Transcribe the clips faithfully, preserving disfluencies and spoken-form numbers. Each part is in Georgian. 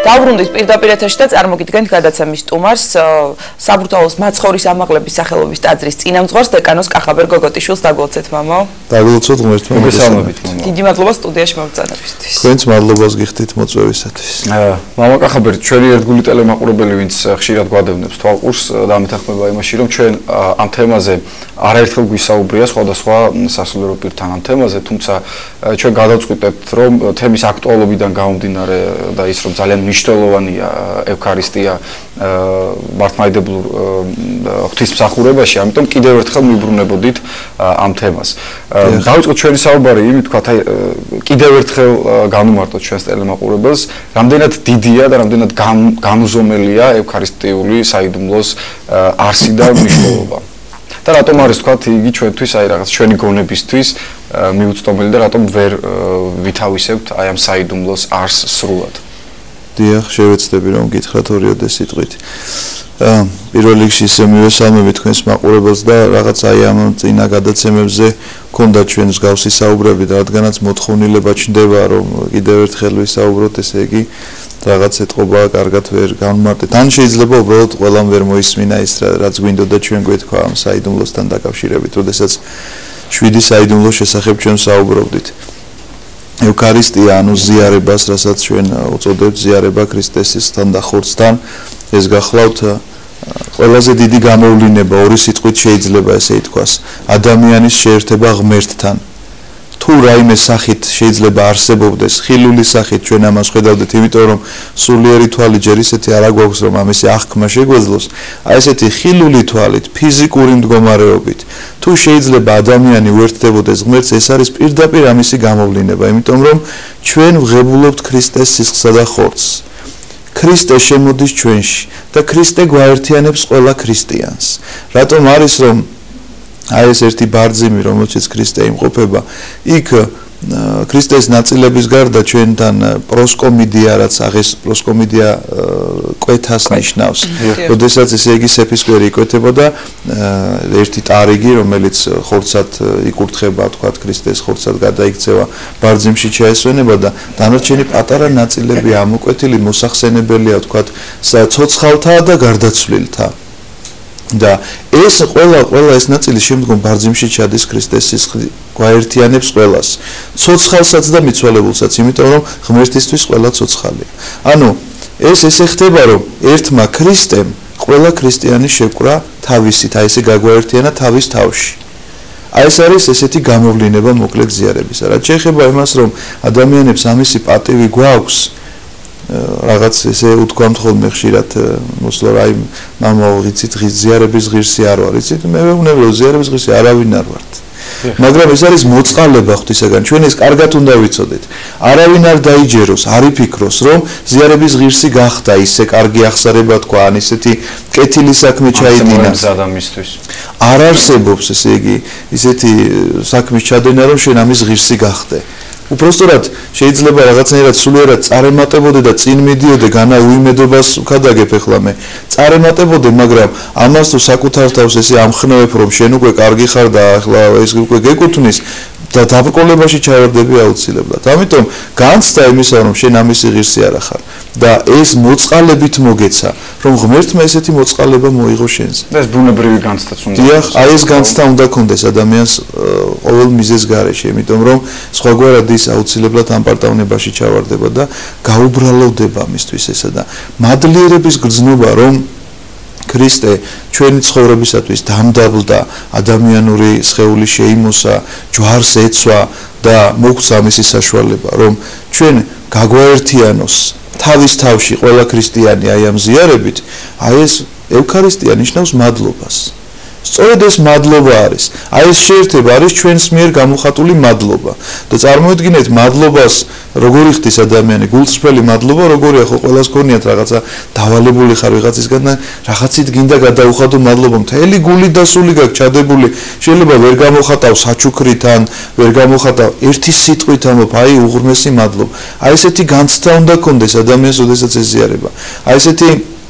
დავბრუნდით პირდაპირ ეთერში და წარმოგიდგენთ გადაცემის სტუმარს, საბურთალოს მაცხოვრის ამაღლების სახელობის ტაძრის წინამძღვარს დეკანოს კახაბერ გოგოტიშვილს. დაგლოცეთ, მამაო. დაგლოცოთ ღმერთმა. მოგესალმებით, მამაო. დიდი მადლობა სტუდიაში მომწანებისთვის. თქვენც მადლობას გიხდით მოწვევისათვის. მამა კახაბერი, ჩვენი ერთგული ტელემაყურებელი, ვინც ხშირად გვადევნებს თვალყურს, დამეთანხმება იმაში, რომ ჩვენ ამ თემაზე არაერთხელ გვისაუბრია სხვადასხვა სასულიერო პირთან ამ თემაზე, თუმცა ჩვენ გადავწყვიტეთ, რომ თემის აქტუალობიდან გამომდინარე და ის რომ ძალიან მნიშვნელოვანია ევქარისტია მართლმადიდებლურ ღვთისმსახურებაში, ამიტომ კიდევ ერთხელ მიბრუნებოდით ამ თემას. დავიწყოთ ჩვენი საუბარი იმით, თქვათ, აი კიდევ ერთხელ განვმარტოთ ჩვენს ტელემაყურებელს, რამდენად დიდია და რამდენად განუზომელია ევქარისტიული საიდუმლოს არსი და მნიშვნელობა. და რატომ არის თქვათ იგი ჩვენთვის აი რაღაც ჩვენი გონებისთვის მიუწვდომელი და რატომ ვერ ვითავისებთ აი ამ საიდუმლოს არსს სრულად. დიახ, შევეცდები რომ გითხრათ ორიოდე სიტყვით. პირველ რიგში ისე მივესალმები თქვენს მაყურებელს და რაღაც აი ამ წინა გადაცემებზე გქონდა ჩვენ მსგავსი საუბრები და რადგანაც მოთხოვნილება ჩნდება რომ კიდევ ერთხელ ვისაუბროთ, ესე იგი რაღაც ეთყობა კარგად ვერ განმარტეთ. ან შეიძლება უბრალოდ ყველამ ვერ მოისმინა ის რაც გვინდოდა ჩვენ გვეთქვა ამ საიდუმლოსთან დაკავშირებით, როდესაც შვიდი საიდუმლოს შესახებ ჩვენ საუბრობდით. ევქარისტია ანუ ზიარებას, რასაც ჩვენ უწოდებთ ზიარება ქრისტესთან და ხორცთან, ეს გახლავთ ყველაზე დიდი გამოვლინება, ორი სიტყვით შეიძლება ესე ითქვას, ადამიანის შეერთება ღმერთთან. თუ რაიმე სახით შეიძლება არსებობდეს, ხილული სახით ჩვენ ამას ხედავდეთ, იმიტომ რომ სულიერი თვალი ჯერ ისეთი არ აგვაქვს, რომ ამისი აღქმა შეგვეძლოს, აი ესეთი ხილული თვალით, ფიზიკური მდგომარეობით, თუ შეიძლება ადამიანი უერთდებოდეს ღმერთს, ეს არის პირდაპირ ამისი გამოვლინება, იმიტომ რომ ჩვენ ვღებულობთ ქრისტეს სისხლსა და ხორცს. ქრისტე შემოდის ჩვენში და ქრისტე გვაერთიანებს ყველა ქრისტიანს. რატომ არის რომ აი ეს ერთი ბარძიმი, რომელშიც ქრისტე იმყოფება, იქ ქრისტეს ნაწილების გარდა ჩვენთან პროსკომიდია, რაც აღეს პროსკომიდია კვეთას ნიშნავს. როდესაც ესე იგი სეფისკვერი იკვეთებოდა ერთი ტარიგი, რომელიც ხორცად იკურთხება, თქვათ, ქრისტეს ხორცად გადაიქცევა, ბარძიმში ჩაესვენება და დანარჩენი პატარა ნაწილები ამოკვეთილი მოსახსენებელია, თქვათ, ცოცხალთა და გარდაცვლილთა. და ეს ყველა ყველა ეს ნაწილი შემდგომ ბარძიმში ჩადის ქრისტეს სისხლი გვაერთიანებს ყველას, ცოცხალსაც და მიცვალებულსაც, იმიტომ რომ ღმერთისთვის ყველა ცოცხალია. ანუ ეს ესე ხდება, რომ ერთმა ქრისტემ ყველა ქრისტიანი შეკვრა თავისით, აი ესე გაგვაერთიანა თავის თავში. აი ეს არის ესეთი გამოვლინება მოკლედ ზიარებისა. რაც შეეხება იმას, რომ ადამიანებს ამისი პატივი გვაქვს, რაღაც ესე უთქვამთ ხოლმე ხშირად მოსვლა რა იმ მამაო ვიცით ზიარების ღირსი არ ვარ, იცით მე ვეუბნები რომ ზიარების ღირსი არავინ არ ვართ. მაგრამ ეს არის მოწყალება ღვთისაგან, ჩვენ ეს კარგად უნდა ვიცოდეთ. არავინ არ დაიჯეროს, არ იფიქროს რომ ზიარების ღირსი გახდა ისე კარგი აღსარება თქვა, ან ისეთი კეთილი საქმე ჩაიდინა ადამიანისთვის. არ არსებობს ესე იგი ისეთი საქმის ჩადენა რომ შენ ამის ღირსი გახდე. უпростоრად შეიძლება რაღაცნაირად სულიერად წარემატებოდე და წინ მიდიოდე განა უიმედობას ვქადაგებ ახლა მე წარემატებოდე, მაგრამ ამას თუ საკუთარ თავს ესე ამხნევებ რომ შენ უკვე კარგი ხარ და ახლა ეს უკვე გეკუთვნის და დაბრკოლებაში ჩავარდები აუცილებლად. ამიტომ განცდა იმისა რომ შენ ამისი ღირსი არ ახარ და ეს მოწყალებით მოგეცა რომ ღმერთმა ესეთი მოწყალება მოიღო შენზე. და ეს ბუნებრივი განცდაც უნდა. დიახ, აი ეს განცდა უნდა კონდეს ადამიანს ყოველ მიზეზ გარეშე, იმიტომ რომ სხვაგვარად ის აუცილებლად ამ პარტავნებაში ჩავარდება და გაუბრალოვდება მისთვის ესა და მადლიერების გრძნობა რომ ქრისტე ჩვენი ცხოვრებისათვის დამდაბლდა, ადამიანური სხეული შეიმოსა, ჯვარს ეცვა და მოგვცა მისი საშუალება, რომ ჩვენ გაგვაერთიანოს თავის თავში ყველა ქრისტიანი აი ამ ზიარებით, აი ეს ევქარისტია ნიშნავს მადლობას. სწორედ ეს მადლობა არის. აი ეს შეერთება არის ჩვენს მიერ გამოხატული მადლობა. და წარმოიდგინეთ მადლობას როგორი ხდის ადამიანი, გულწრფელი მადლობა როგორია, ხო ყველას გქონიათ რაღაცა დავალებული ხარ ვიღაცისგან და რაღაცით გინდა გადაუხადო მადლობა, მთელი გული და სული გაქვს ჩადებული, შეიძლება ვერ გამოხატავ საჩუქრით ან ვერ გამოხატავ ერთი სიტყვით ამბობ, აი უღრმესი მადლობა. აი ესეთი განცდა უნდა კონდეს ადამიანს, ოდესაც ეზიარება. აი ესეთი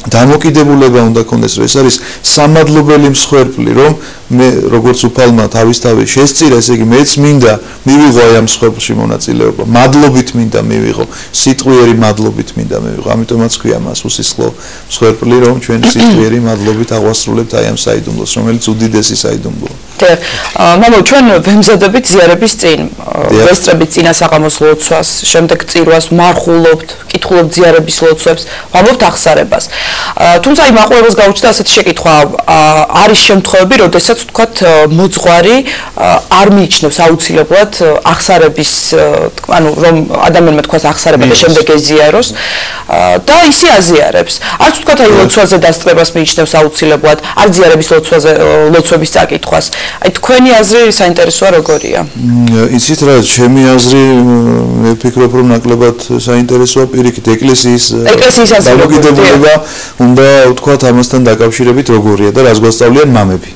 დამოკიდებულება უნდა კონდეს, რომ ეს არის სამადლობელი მსხვერპლი, რომ მე როგორც უფალმა თავისთავად შესწირა, ესე იგი მეც მინდა მივიღო აი ამ მსხვერპლში მონაწილეობა. მადლობით მინდა მივიღო, სიტყვიერი მადლობით მინდა მივიღო. ამიტომაც ქვია მას უსისხლო მსხვერპლი, რომ ჩვენ სიტყვიერი მადლობით აღვასრულებთ აი ამ საიდუმლოს, რომელიც უდიდესი საიდუმლოა. დიახ, მამო, ჩვენ ვემზადებით ზიარების წინ, ვესწრებით წინასაღამოს ლოცვას, შემდეგ წირვას მარხულობთ, კითხულობთ ზიარების ლოცვებს, ვამბობთ აღსარებას. თუმცა იმ აყურებელს გაუჩნდა ასეთი შეკითხვა, არის შემთხვევები, როდესაც თქვათ მოძღვარი არ მიიჩნევს აუცილებლად აღსარების, ანუ რომ ადამიანმა თქვას აღსარება და შემდეგ ეზიაროს და ისე აზიარებს. არც თქვათ აი ლოცვაზე დასწრებას მიიჩნევს აუცილებლად, არ ზიარების ლოცვაზე ლოცვების წაკითხვას. აი თქვენი აზრი საინტერესოა როგორია? იცით რა, ჩემი აზრი მე ვფიქრობ, რომ ნაკლებად საინტერესოა პირიქით ეკლესიის ეკლესიის დამოკიდებულება უნდა ვთქვათ ამასთან დაკავშირებით როგორია და რას გვასწავლიან მამები.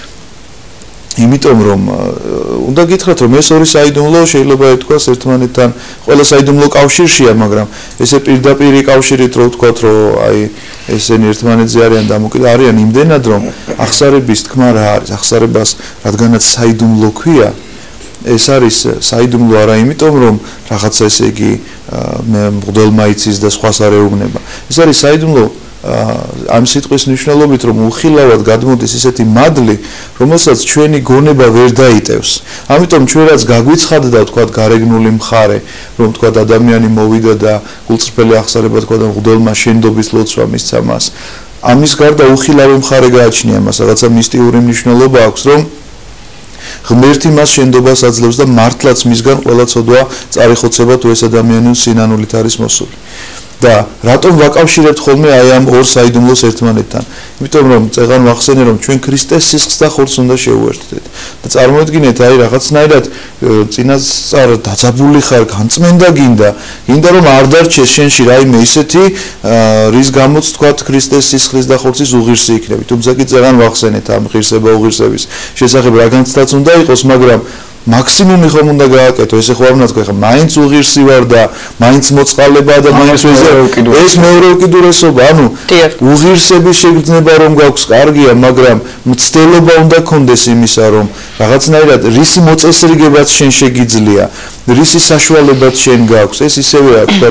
იმიტომ რომ უნდა გითხრათ რომ ეს ორი საიდუმლო შეიძლება ითქვას ერთმანეთთან ყველა საიდუმლო კავშირშია, მაგრამ ესე პირდაპირი კავშირით რო ვთქვათ რომ აი ესენი ერთმანეთზე არიან დამოკიდებული არიან იმდენად რომ აღსარების თქმა რა არის, აღსარებას რადგანაც საიდუმლო ქვია, ეს არის საიდუმლო არა იმიტომ რომ რაღაცა ესე იგი მე მღვდელმა იცის და სხვას არ ეუბნება. ეს არის საიდუმლო ამ სიტყვის მნიშვნელობით რომ უხილავად გადმოდის ისეთი მადლი, რომელსაც ჩვენი გონება ვერ დაიტევს. ამიტომ ჩვენ რაც გაგვიცხადდა თქვათ გარეგნული მხარე, რომ თქვათ ადამიანი მოვიდა და გულწრფელი აღსარება თქვათ მღვდელმა შენდობის ლოცვა მისცა მას. ამის გარდა უხილავი მხარე გააჩნია მას, რაღაცა მისტიური მნიშვნელობა აქვს, რომ ღმერთი მას შენდობას აძლევს და მართლაც მისგან ყველა ცოდვა წარიხოცება თუ ეს ადამიანი სინანულით არის მოსული. და რატომ ვაკავშირებთ ხოლმე აი ამ ორ საიდუმლოს ერთმანეთთან? იმიტომ რომ წეგან ვახსენე რომ ჩვენ ქრისტეს სისხლს და ხორცს უნდა შევუერთდეთ. და წარმოიდგინეთ აი რაღაცნაირად წინასწარ დაძაბული ხარ, განწმენდა გინდა, გინდა რომ არ დარჩეს შენში რაიმე ისეთი, რის გამოც თქვათ ქრისტეს სისხლის და ხორცის უღირსი იქნები. თუმცა კი წეგან ვახსენეთ ამ ღირსება უღირსების შესახებ რა განცდაც უნდა იყოს, მაგრამ მაქსიმუმი ხომ უნდა გააკეთო, ესე ხო არ უნდა თქვა, ხა მაინც უღირსი ვარ და მაინც მოწყალება და მაინც ეს მეორე უკიდურესობა, ანუ უღირსების შეგრძნება რომ გაქვს კარგია, მაგრამ მცდელობა უნდა კონდეს იმისა, რომ რაღაცნაირად რისი მოწესრიგებაც შენ შეგიძლია, რისი საშუალებაც შენ გაქვს, ეს ისევეა, თქვა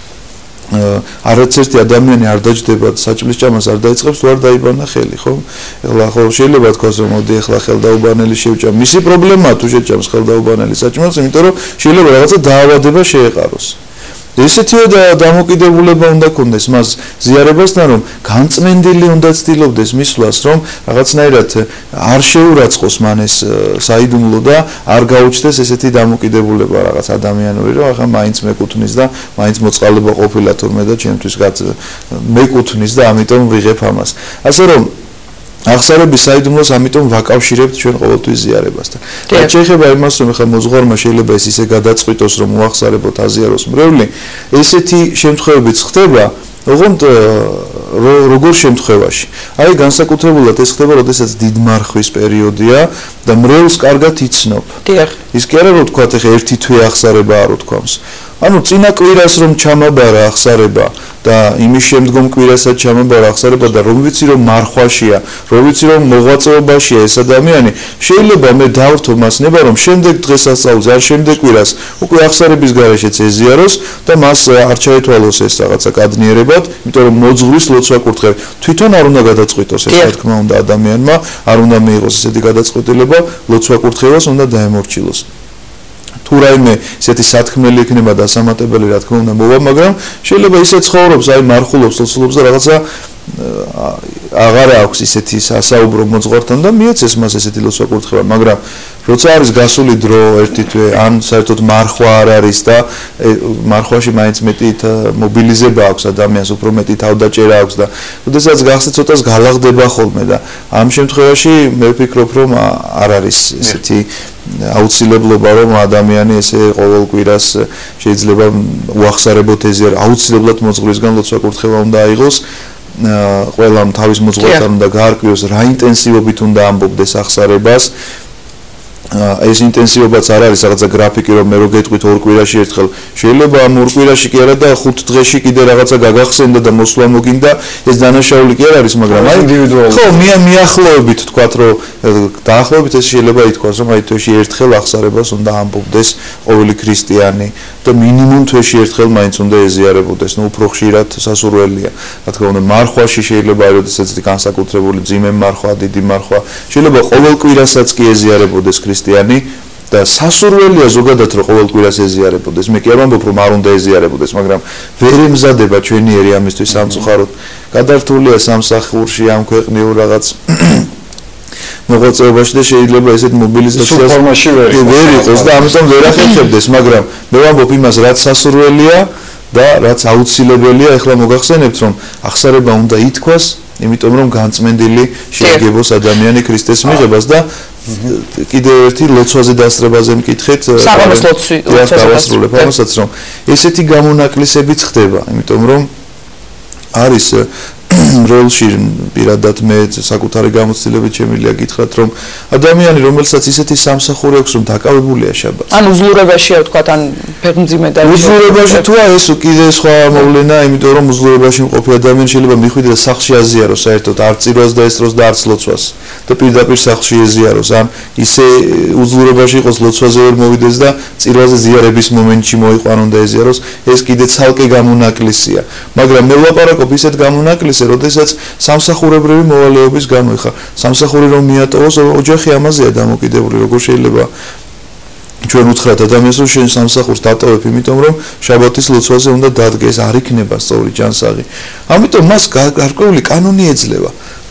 არც ერთი ადამიანი არ დაჯდება საჭმლის ჭამას არ დაიწყებს თუ არ დაიბანა ხელი, ხო? ეხლა ხო შეიძლება თქვას რომ მოდი ეხლა ხელდაუბანელი შევჭამ. მისი პრობლემაა თუ შეჭამს ხელდაუბანელი საჭმელს, იმიტომ რომ შეიძლება რაღაცა დაავადება შეეყაროს. ესეთივე დამოკიდებულება უნდა კონდეს მას ზიარებასთან, რომ განწმენდილი უნდა ცდილობდეს მისვლას, რომ რაღაცნაირად არ შეურაცხოს მან ეს საიდუმლო და არ გაუჩნდეს ესეთი დამოკიდებულება რაღაც ადამიანური, რომ ახლა მაინც მეკუთვნის და მაინც მოწყალება ყოფილა თურმე და ჩემთვის მეკუთვნის და ამიტომ ვიღებ ამას. ასე რომ აღსარების საიდუმლოს ამიტომ ვაკავშირებთ ჩვენ ყოველთვის ზიარებასთან. რაც შეეხება იმას, რომ ხა მოძღვარმა შეიძლება ეს ისე გადაწყვიტოს, რომ უახსარებოთ აზიაროს მრევლი, ესეთი შემთხვევებიც ხდება, ოღონდ როგორ შემთხვევაში. აი განსაკუთრებულად ეს ხდება, როდესაც დიდმარხვის პერიოდია და მრევლს კარგად იცნობ. დიახ. ის კი არა რომ თქვა ეხა ერთი თვე აღსარება არ უთქვამს. ანუ წინა კვირას რომ ჩამაბარა აღსარება და იმის შემდგომ კვირასაც ჩამაბარა აღსარება და რომ ვიცი რომ მარხვაშია, რომ ვიცი რომ მოღვაწეობაშია ეს ადამიანი, შეიძლება მე დავრთო მას ნება რომ შემდეგ დღესასწაულს არ შემდეგ კვირას უკვე აღსარების გარეშეც ეზიაროს და მას არ ჩაეთვალოს ეს რაღაცა კადნიერებად, იმიტომ რომ მოძღვრის ლოცვა კურთხევ. თვითონ არ უნდა გადაწყვიტოს ეს რა თქმა უნდა ადამიანმა, არ უნდა მიიღოს ესეთი გადაწყვეტილება, ლოცვა კურთხევას უნდა დაემორჩილოს. თუ რაიმე ესეთი სათქმელი იქნება და სამატებელი რა თქმა უნდა მოვა, მაგრამ შეიძლება ისე ცხოვრობს, აი მარხულობს, ლოცულობს და რაღაცა აღარ აქვს ისეთი სასაუბრო მოძღვართან და მიეცეს მას ესეთი ლოცვა კურთხევა, მაგრამ როცა არის გასული დრო ერთი თვე, ან საერთოდ მარხვა არ არის და მარხვაში მაინც მეტი მობილიზება აქვს ადამიანს, უფრო მეტი თავდაჭერა აქვს და როდესაც გახსნე ცოტას გალაღდება ხოლმე და ამ შემთხვევაში მე ვფიქრობ რომ არ არის ესეთი აუცილებლობა რომ ადამიანი ესე ყოველ კვირას შეიძლება უახსარებოთ ეზიარო, აუცილებლად მოძღვრისგან ლოცვა კურთხევა უნდა აიღოს. ყველამ თავის მოძღვართან უნდა გაარკვიოს რა ინტენსივობით უნდა ამბობდეს აღსარებას ეს ინტენსივობაც არ არის რაღაცა გრაფიკი რომ მე რო გეტყვით ორ კვირაში ერთხელ შეიძლება ამ ორ კვირაში კი არა და ხუთ დღეში კიდე რაღაცა გაგახსენდა და მოსვლა მოგინდა ეს დანაშაული კი არ არის მაგრამ აი ინდივიდუალური ხო მიახლოებით თქვათ რომ დაახლოებით ეს შეიძლება ითქვას რომ აი თვეში ერთხელ აღსარებას უნდა ამბობდეს ყოველი ქრისტიანი და მინიმუმ თვეში ერთხელ მაინც უნდა ეზიარებოდეს ნუ უფრო ხშირად სასურველია რა თქმა უნდა მარხვაში შეიძლება აი როდესაც განსაკუთრებული ძიმე მარხვა დიდი მარხვა შეიძლება ყოველ კვირასაც კი ეზიარებოდეს ქრისტიანი და სასურველია ზოგადად რომ ყოველ კვირას ეზიარებოდეს მე კი არ ვამბობ რომ არ უნდა ეზიარებოდეს მაგრამ ვერ ემზადება ჩვენიერი ამისთვის სამწუხაროდ გადართულია სამსახურში ამ ქვეყნიურ რაღაც მოღვაწეობაში და შეიძლება ესეთ მობილიზაციას ვერ იყოს და ამიტომ ვერ ახერხებდეს მაგრამ მე ვამბობ იმას რაც სასურველია და რაც აუცილებელია ეხლა მოგახსენებთ რომ აღსარება უნდა ითქვას იმიტომ რომ განწმენდილი შეეგებოს ადამიანი ქრისტეს მიღებას და კიდევ ერთი ლოცვაზე დასწრებაზე მკითხეთ საღამოს ლოცვაზე ამასაც რომ ესეთი გამონაკლისებიც ხდება იმიტომ რომ არის როლში პირადად მე საკუთარი გამოცდილებით შემიძლია გითხრათ რომ ადამიანი რომელსაც ისეთი სამსახური აქვს რომ დაკავებულია შაბათს ან უძლურებაშია ვთქვათ ან ფეხმძიმე და უძლურებაში თუ ეს კიდე სხვა მოვლენა იმიტომ რომ უძლურებაში მყოფი ადამიანი შეიძლება მიხვიდე სახლში აზიაროს საერთოდ არ წირვას და ესწროს და არც ლოცვას და პირდაპირ სახლში ეზიაროს ან ისე უძლურებაში იყოს ლოცვაზე ვერ მოვიდეს და წირვაზე ზიარების მომენტში მოიყვანონ და ეზიაროს ეს კიდე ცალკე გამონაკლისია მაგრამ მე ვლაპარაკობ ისეთ გამონაკლისზე როდესაც სამსახურებრივი მოვალეობის გამო ხა სამსახური რომ მიატოვოს ოჯახი ამაზეა დამოკიდებული როგორ შეიძლება ჩვენ უთხრათ ადამიანს რომ შენ სამსახურს დატოვებ იმიტომ რომ შაბათის ლოცვაზე უნდა დადგეს არ იქნება სწორი ჯანსაღი ამიტომ მას გარკვეული კანონი ეძლევა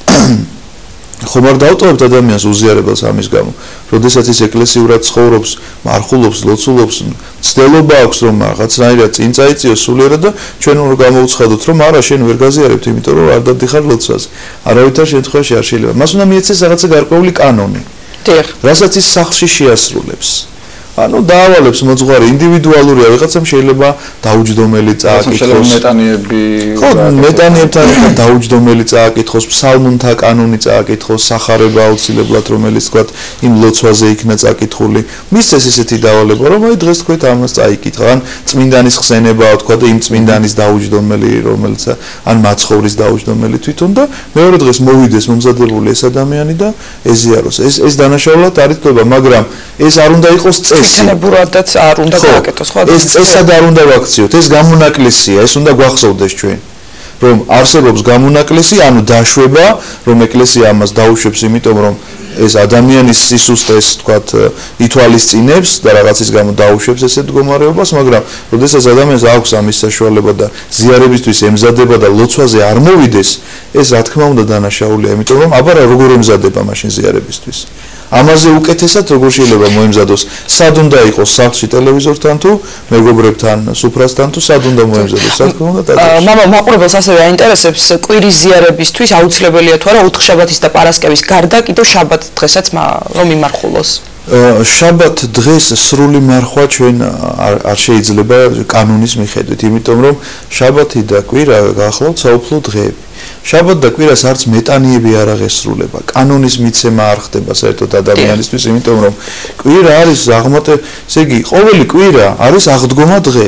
ხომ არ დავტოვებთ ადამიანს უზიარებელს ამის გამო როდესაც ის ეკლესიურად ცხოვრობს მარხულობს ლოცულობს ცდელობა აქვს რომ რაღაცნაირად წინ წაიწიოს სულიერად და ჩვენ უნდა გამოუცხადოთ რომ არა შენ ვერ გაზიარებთ იმიტომ რომ არ დადიხარ ლოცვაზე არავითარ შემთხვევაში არ შეიძლება მას უნდა მიეცეს რაღაცა გარკვეული კანონი დიახ რასაც ის სახლში შეასრულებს ანუ დაავალებს მოძღვარი ინდივიდუალურია ვიღაცამ შეიძლება დაუჯდომელი წააკითხოს მეტანიები ხო მეტანიებთან ერთად დაუჯდომელი წააკითხოს ფსალმუნთა კანონი წააკითხოს სახარება აუცილებლად რომელიც თქვა იმ ლოცვაზე იქნა წაკითხული მისცეს ისეთი დავალება რომ აი დღეს თქვით ამას წაიკითხა ან წმინდანის ხსენებაა თქვა და იმ წმინდანის დაუჯდომელი რომელიც ან მაცხოვრის დაუჯდომელი თვითონ და მეორე დღეს მოვიდეს მომზადებული ეს ადამიანი და ეზიაროს ეს ეს დანაშაულად არ ითქვა მაგრამ ეს არ უნდა იყოს ფიქრებურადაც არ უნდა გააკეთოს ხო ეს წესად არ უნდა ვაქციოთ ეს გამონაკლისია ეს უნდა გვახსოვდეს ჩვენ რომ არსებობს გამონაკლისი ანუ დაშვება რომ ეკლესია ამას დაუშვებს იმიტომ რომ ეს ადამიანის სისუსტეს თქვათ ითვალისწინებს და რაღაცის გამო დაუშვებს ესეთ მდგომარეობას მაგრამ როდესაც ადამიანს აქვს ამის საშუალება და ზიარებისთვის ემზადება და ლოცვაზე არ მოვიდეს ეს რა თქმა უნდა დანაშაულია იმიტომ რომ აბა როგორ ემზადება მაშინ ზიარებისთვის ამაზე უკეთესად როგორ შეიძლება მოემზადოს სად უნდა იყოს სახლში ტელევიზორთან თუ მეგობრებთან სუფრასთან თუ სად უნდა მოემზადოს რა თქმა უნდა მამა მაყურებელს ასევე აინტერესებს კვირის ზიარებისთვის აუცილებელია თუ არა ოთხშაბათის და პარასკევის გარდა კიდევ შაბათ დღესაც რომ იმარხულოს შაბათ დღეს სრული მარხვა ჩვენ არ შეიძლება კანონის მიხედვით იმიტომ რომ შაბათი და კვირა გახლავთ საუფლო დღეები შაბათ და კვირას არც მეტანიები არ აღესრულება კანონის მიცემა არ ხდება საერთოდ ადამიანისთვის იმიტომ რომ კვირა არის აღმატე ესე იგი ყოველი კვირა არის აღდგომა დღე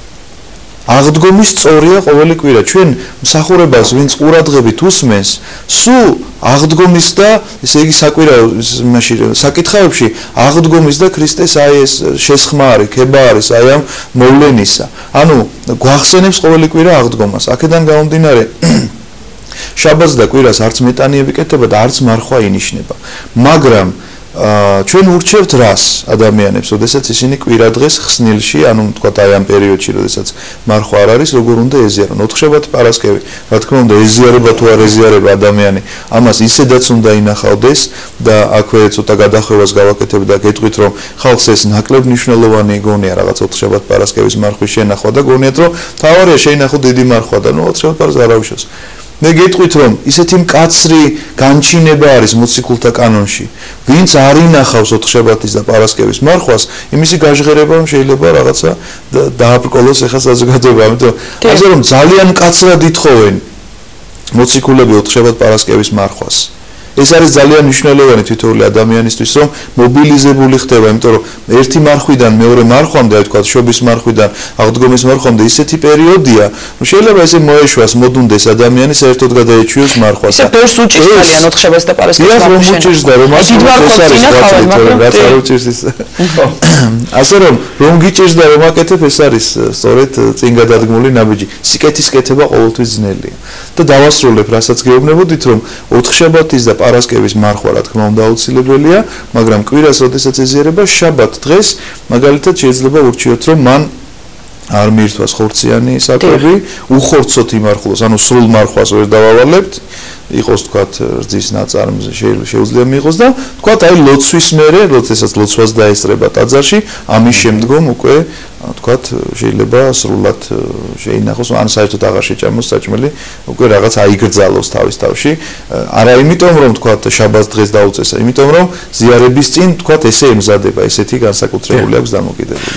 აღდგომის სწორია ყოველი კვირა ჩვენ მსახურებას ვინც ყურადღებით უსმენს სულ აღდგომის და ესე იგი საკვირაო მაშინ საკითხავებში აღდგომის და ქრისტეს აი ეს შესხმა არის ქება არის აი ამ მოვლენისა ანუ გვახსენებს ყოველი კვირა აღდგომას აქედან გამომდინარე შაბათს და კვირას არც მეტანიები კეთდება და არც მარხვა ინიშნება მაგრამ ჩვენ ურჩევთ რას ადამიანებს როდესაც ისინი კვირა დღეს ხსნილში ანუ თქვა აი ამ პერიოდში როდესაც მარხვა არ არის როგორ უნდა ეზიარონ ოთხშაბათი პარასკევი რა თქმა უნდა ეზიარება თუ არ ეზიარება ადამიანი ამას ისედაც უნდა ინახავდეს და აქვე ცოტა გადახვევას გავაკეთებ და გეტყვით რომ ხალხს ეს ნაკლებ მნიშვნელოვანი გონია რაღაც ოთხშაბათი პარასკევის მარხვის შენახვა და გონიათ რომ თავარია შეინახო დიდი მარხვა და ნუ ოთხშაბათი პარასკევს არ აუშავს მე გეტყვით რომ ისეთი მკაცრი განჩინება არის მოციქულთა კანონში ვინც არ ინახავს ოთხშაბათის და პარასკევის მარხვას იმისი გაჟღერება შეიძლება რაღაცა დააბრკოლოს ეხა საზოგადოება ამიტომ ასე რომ ძალიან მკაცრად ითხოვენ მოციქულები ოთხშაბათ პარასკევის მარხვას ეს არის ძალიან მნიშვნელოვანი თითოეული ადამიანისთვის, რომ მობილიზებული ხდება, იმიტომ რომ ერთი მარხვიდან მეორე მარხვამდე, აი თქვა შობის მარხვიდან აღდგომის მარხვამდე ისეთი პერიოდია, რომ შეიძლება ესე მოეშვას, მოდუნდეს ადამიანი საერთოდ გადაეჩვიოს მარხვას. ისე ბევრს უჭირს ძალიან ოთხშაბათს და პარასკევს მარხვას. ის რომ უჭირს და რომ ასე რაც არ უჭირს ის. ასე რომ რომ გიჭირს და რომ აკეთებ, ეს არის სწორედ წინ გადადგმული ნაბიჯი. სიკეთის კეთება ყოველთვის ძნელია. და დავასრულებ, რასაც გეუბნებოდით, რომ ოთხშაბათის და პარასკევის მარხვა, რა თქმა უნდა, აუცილებელია, მაგრამ კვირას, როდესაც ეზიარება შაბათ დღეს, მაგალითად შეიძლება ურჩიოთ, რომ მან არ მიირთვას ხორციანი საკვები, უხორცოთ იმარხულოს, ანუ სრულ მარხვას ვერ დავავალებთ, იყოს თქვათ რძის ნაწარმზე შეუძლია მიიღოს და თქვათ აი ლოცვის მერე, როდესაც ლოცვას დაესწრება ტაძარში, ამის შემდგომ უკვე თქვათ შეიძლება სრულად შეინახოს, ან საერთოდ აღარ შეჭამოს საჭმელი, უკვე რაღაც აიგრძალოს თავის თავში. არა იმიტომ რომ თქვათ შაბათს დღეს დაუწესა, იმიტომ რომ ზიარების წინ თქვათ ესე ემზადება, ესეთი განსაკუთრებული აქვს დამოკიდებული.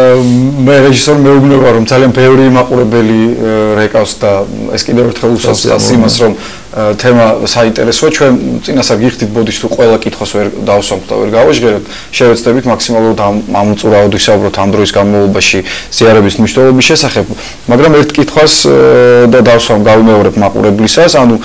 მე რეჟისორ მეუბნება რომ ძალიან ბევრი მაყურებელი რეკავს და ეს კიდევ ერთხელ უსწავლს იმას რომ თემა საინტერესოა, ჩვენ წინასწარ გიხდით ბოდიშს თუ ყველა კითხვას ვერ დავსვამთ და ვერ გავაჟღერებთ, შევეცდებით მაქსიმალურად ამოწურავად ვისაუბროთ ამ დროის განმავლობაში ზიარების მნიშვნელობის შესახებ, მაგრამ ერთ კითხვას და დავსვამ გავიმეორებ მაყურებლისას, ანუ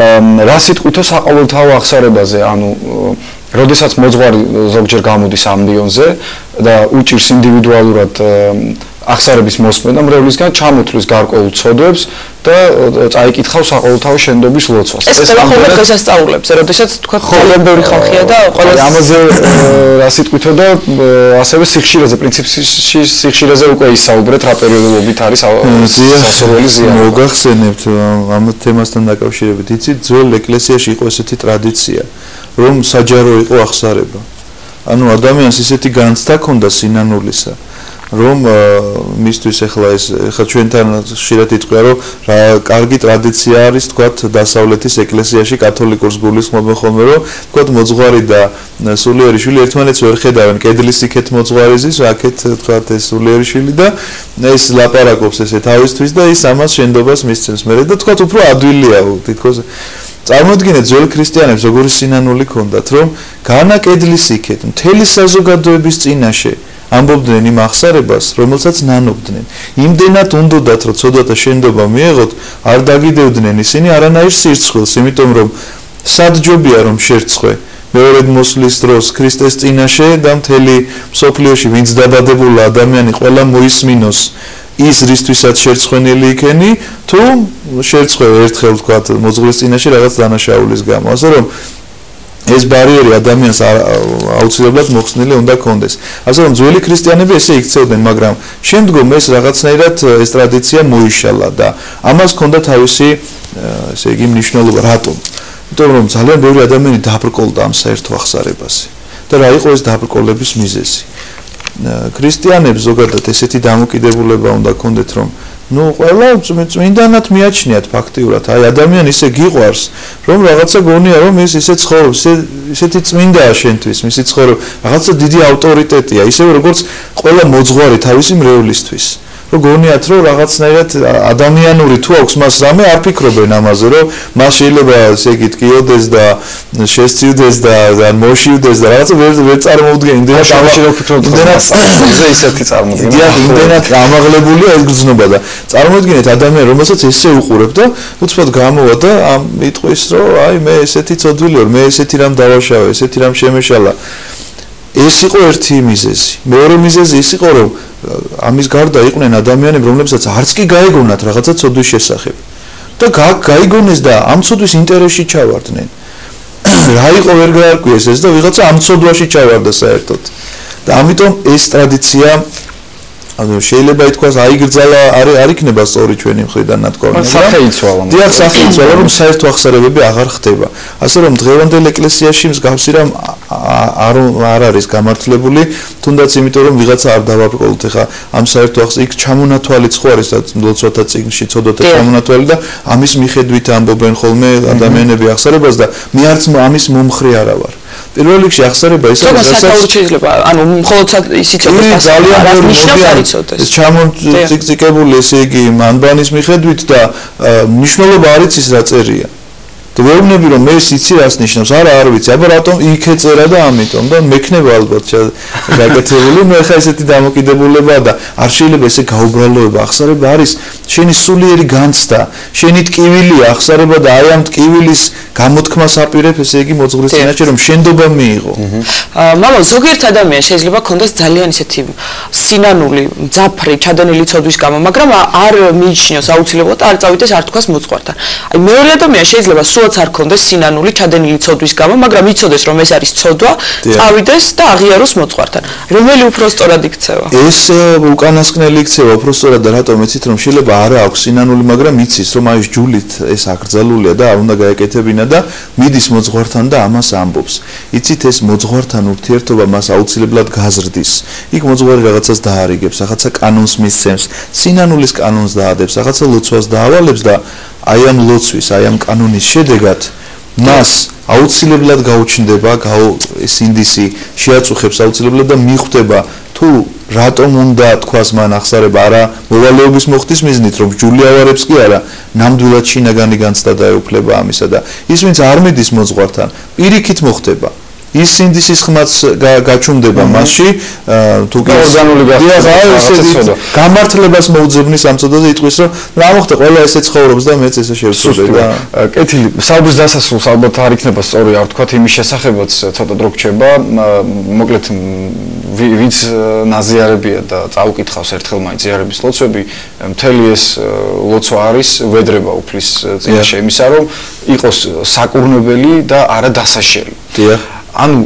რა სიტყვითო საყოველთაო აღსარებაზე, ანუ როდესაც მოძღვარი ზოგჯერ გამოდის ამბიონზე და უჭირს ინდივიდუალურად აღსარების მოსმენა მრევლისგან ჩამოთვლის გარკვეულ ცოდვებს და წაიკითხავს საყოველთაო შენდობის ლოცვას. ეს ხოლმე დღესასწაულებზე, როდესაც თქვა ძალიან ბევრი ხალხია და ყველა ამაზე რა სიტყვითო და ასევე სიხშირეზე, პრინციპში სიხშირეზე უკვე ისაუბრეთ, რა პერიოდულობით არის სასურველი ზიარება. მოგახსენებთ ამ თემასთან დაკავშირებით, იცით, ძველ ეკლესიაში იყო ესეთი ტრადიცია, რომ საჯარო იყო აღსარება. ანუ ადამიანს ისეთი განცდა ჰქონდა სინანულისა, რომ მისთვის ახლა ეს ახლა ჩვენთან ხშირად იტყვია რომ რა კარგი ტრადიცია არის თქვათ დასავლეთის ეკლესიაში კათოლიკურს გულისხმობენ ხოლმე რომ თქვათ მოძღვარი და სულიერი შვილი ერთმანეთს ვერ ხედავენ კედლის იქეთ მოძღვარი ზის აქეთ თქვათ ეს სულიერი შვილი და ეს ლაპარაკობს ესე თავისთვის და ის ამას შენდობას მისცემს მე და თქვათ უფრო ადვილია თითქოს წარმოიდგინეთ ძველ ქრისტიანებს როგორი სინანული ჰქონდათ რომ განა კედლის იქეთ მთელი საზოგადოების წინაშე ამბობდნენ იმ აღსარებას, რომელსაც ნანობდნენ. იმდენად უნდოდათ, რომ ცოდვათა შენდობა მიეღოთ, არ დაგიდევდნენ ისინი არანაირ სირცხვილს, იმიტომ რომ სადჯობია რომ შერცხვე მეორედ მოსვლის დროს ქრისტეს წინაშე და მთელი მსოფლიოში ვინც დაბადებულა ადამიანი ყველა მოისმინოს ის რისთვისაც შერცხვენილი იქენი, თუ შერცხვე ერთხელ ვთქვათ მოძღვრის წინაშე რაღაც დანაშაულის გამო. ასე რომ ეს ბარიერი ადამიანს აუცილებლად მოხსნილი უნდა კონდეს. ასე რომ ძველი ქრისტიანები ესე იქცევდნენ, მაგრამ შემდგომ ეს რაღაცნაირად ეს ტრადიცია მოიშალა და ამას ჰქონდა თავისი ესე იგი მნიშვნელობა რატომ? იმიტომ რომ ძალიან ბევრი ადამიანი დაბრკოლდა ამ საერთო აღსარებაზე. და რა იყო ეს დაბრკოლების მიზეზი? ქრისტიანებს ზოგადად ესეთი დამოკიდებულება უნდა ჰქონდეთ, რომ ну, ყველა წმინდანად მიაჩნიათ ფაქტიურად. აი ადამიანი ისე გიყვარს, რომ რაღაცა გონია, რომ ის ისე ცხოვრობს, ისეთი წმინდაა შენთვის, მისი ცხოვრება, რაღაცა დიდი ავტორიტეტია, ისევე როგორც ყველა მოძღვარი თავისი მრევლისთვის. რომ გონიათ, რომ რაღაცნაირად ადამიანური თუ აქვს მას რამე არ ფიქრობენ ამაზე, რომ მას შეიძლება ესე იგი ტკიოდეს და შესწივდეს და ან მოშივდეს და რაღაცა ვერ ვერ წარმოუდგენ იმდენად ამაში ფიქრობთ, იმდენად ისეთი წარმოუდგენ. დიახ, იმდენად ამაღლებულია ეს გზნობა და წარმოუდგინეთ ადამიანი, რომელსაც ესე უყურებ და უცბად გამოვა და ამ იტყვის, რომ აი მე ესეთი ცოდვილი ვარ, მე ესეთი რამ დავაშავე, ესეთი რამ შემეშალა. ეს იყო ერთი მიზეზი. მეორე მიზეზი ის იყო, რომ ამის გარდა იყვნენ ადამიანები, რომლებსაც არც კი გაეგონათ რაღაცა ცოდვის შესახებ. და გაიგონეს და ამ ცოდვის ინტერესში ჩავარდნენ. რა იყო ვერ გაარკვიეს ეს და ვიღაცა ამ ცოდვაში ჩავარდა საერთოდ. და ამიტომ ეს ტრადიცია ანუ შეიძლება ითქვას აიგრძალა არ არ იქნება სწორი ჩვენი მხრიდან ნათქვამი. სახეიცვალა. დიახ, სახეიცვალა, რომ საერთო აღსარებები აღარ ხდება. ასე რომ დღევანდელ ეკლესიაში მსგავსი რამ არ არ არის გამართლებული, თუნდაც იმიტომ რომ ვიღაცა არ დავაბრკოლოთ ხა ამ საერთო აღს იქ ჩამონათვალიც ხო არის ლოცვათა წიგნში ცოდვათა ჩამონათვალი და ამის მიხედვით ამბობენ ხოლმე ადამიანები აღსარებას და მე არც ამის მომხრე არა ვარ. პირველ რიგში აღსარება ის არის, რასაც შეიძლება, ანუ მხოლოდ ისიც არის ძალიან მნიშვნელოვანი ეს ჩამონწიკწიკებული ესე იგი მანბანის მიხედვით და მნიშვნელობა არის ის რა წერია. და ვეუბნები რომ მე იცი რას ნიშნავს, არა არ ვიცი, აბა რატომ იქ ეწერა და ამიტომ და მექნება ალბათ გაკეთებული, მე ხა ესეთი დამოკიდებულებაა და არ შეიძლება ესე გაუბრალოება, ახსარება არის შენი სულიერი განცდა, შენი ტკივილი ახსარება და აი ამ ტკივილის გამოთქმას აპირებ, ესე იგი მოძღვრის წინაშე რომ შენდობა მიიღო. მამო, ზოგიერთ ადამიანს შეიძლება ქონდეს ძალიან ისეთი სინანული, მძაფრი, ჩადენილი ცოდვის გამო, მაგრამ არ მიიჩნიოს აუცილებლად არ წავიდეს არ თქვას მოძღვართან. აი მეორე ადამიანს შეიძლება სულაც არ ქონდეს სინანული, ჩადენილი ცოდვის გამო, მაგრამ იცოდეს რომ ეს არის ცოდვა, წავიდეს და აღიაროს მოძღვართან. რომელი უფრო სწორად იქცევა? ეს უკანასკნელი იქცევა, უფრო სწორად და რატომ იცით რომ შეიძლება არა აქვს სინანული, მაგრამ იცის რომ აი ჯულით ეს აკრძალულია და არ უნდა გაეკეთებინა და მიდის მოძღვართან და ამას ამბობს. იცით ეს მოძღვართან ურთიერთობა მას აუცილებლად გაზრდის. იქ მოძღვარი რაღაცას დაარიგებს, რაღაცა კანონს მისცემს, სინანულის კანონს დაადებს, რაღაცა ლოცვას დაავალებს და აი ამ ლოცვის, აი ამ კანონის შედეგად მას აუცილებლად გაუჩნდება, ეს ინდისი შეაწუხებს აუცილებლად და მიხვდება თუ რატომ უნდა თქვას მან ახსარება არა მოვალეობის მოხდის მიზნით რომ ჯული ავარებს კი არა ნამდვილად შინაგანი განცდა დაეუფლება ამისა და ის ვინც არ მიდის მოძღვართან პირიქით მოხდება ის ინდისის ხმაც გაჩუმდება მასში თუ კი ორგანული გახდება გამართლებას მოუძებნის ამ წოდაზე იტყვის რომ რა მოხდა ყველა ესე ცხოვრობს და მეც ესე შევწოდე და კეთილი საუბრის დასასრულს ალბათ არ იქნება სწორი არ თქვათ იმის შესახებაც ცოტა დრო გრჩება მოკლედ ვინც ნაზიარებია და წაუკითხავს ერთხელ მაინც ზიარების ლოცვები მთელი ეს ლოცვა არის ვედრება უფლის წინაშე იმისა რომ იყოს საკურნებელი და არა დასაშელი დიახ ანუ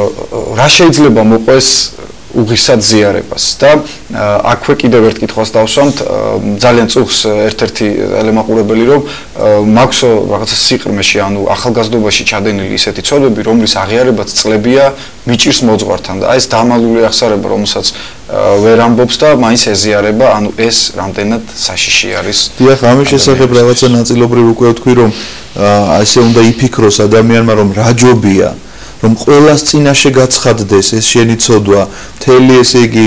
რა შეიძლება მოყვეს უღირსად ზიარებას და აქვე კიდევ ერთ კითხვას დავსვამთ ძალიან წუხს ერთ-ერთი ელემაყურებელი რომ მაქვს რაღაცა სიყრმეში ანუ ახალგაზრდობაში ჩადენილი ისეთი ცოდვები რომლის აღიარებაც წლებია მიჭირს მოძღვართან და აი ეს დამალული ახსარება რომელსაც ვერ ამბობს და მაინც ეზიარება ანუ ეს რამდენად საშიში არის დიახ ამის შესახებ რაღაცა ნაწილობრივ უკვე ვთქვი რომ ასე უნდა იფიქროს ადამიანმა რომ რა ჯობია რომ ყველას წინაშე გაცხადდეს ეს შენი ცოდვა მთელი ესე იგი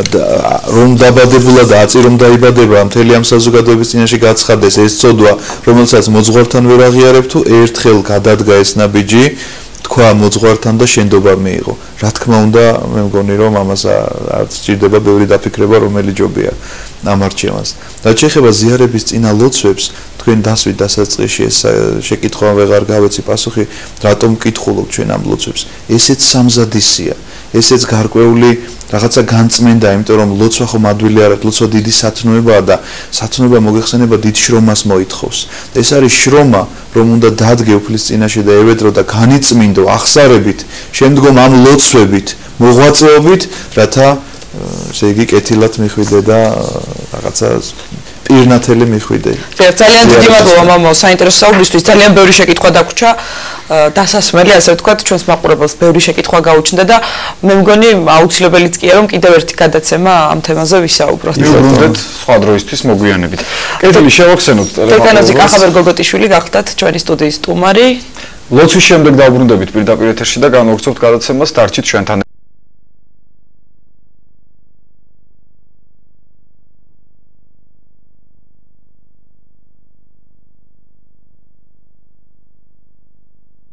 რომ დაბადებულა და აწი რომ დაიბადება მთელი ამ საზოგადოების წინაშე გაცხადდეს ეს ცოდვა რომელსაც მოძღვართან ვერ აღიარებ თუ ერთხელ გადადგა ეს ნაბიჯი თქვა მოძღვართან და შენდობა მიიღო რა თქმა უნდა მე მგონი რომ ამას არ სჭირდება ბევრი დაფიქრება რომელი ჯობია ამ არჩევანს და შეიძლება ზიარების წინა ლოცვებს თქვენ დასვით დასაწყისში ეს შეკითხვა ვეღარ გავეცი პასუხი რატომ მკითხულობ ჩვენ ამ ლოცვებს ესეც სამზადისია ესეც გარკვეული რაღაცა განწმენდა იმიტომ რომ ლოცვა ხომ ადვილი არ არის ლოცვა დიდი სათნოებაა და სათნოება მოგეხსენება დიდ შრომას მოითხოვს ეს არის შრომა რომ უნდა დადგე უფლის წინაშე და ევედრო და განიწმინდო ახსარებით შემდგომ ამ ლოცვებით მოღვაწეობით რათა ესე იგი კეთილად მიხვიდე და რაღაცა პირნათელი მიხვიდე. ძალიან დიდი მადლობა მამო საინტერესო საუბრისთვის. ძალიან ბევრი შეკითხვა დაგვრჩა. დასასმელი ასე ვთქვათ, ჩვენს მაყურებელს ბევრი შეკითხვა გაუჩნდა და მე მგონი აუცილებელიც კი არა რომ კიდევ ერთი გადაცემა ამ თემაზე ვისაუბროთ. მივუბრუნდეთ სხვა დროისთვის მოგვიანებით. კეთილი შევახსენოთ ტელეფონზე კახაბერ გოგოტიშვილი გახდათ ჩვენი სტუდიის სტუმარი. ლოცვის შემდეგ დავბრუნდებით პირდაპირ ეთერში და განვაგრძობთ გადაცემას დარჩით ჩვენთან.